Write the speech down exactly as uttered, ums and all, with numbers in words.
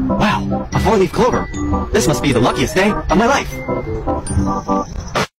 Wow, a four-leaf clover. This must be the luckiest day of my life.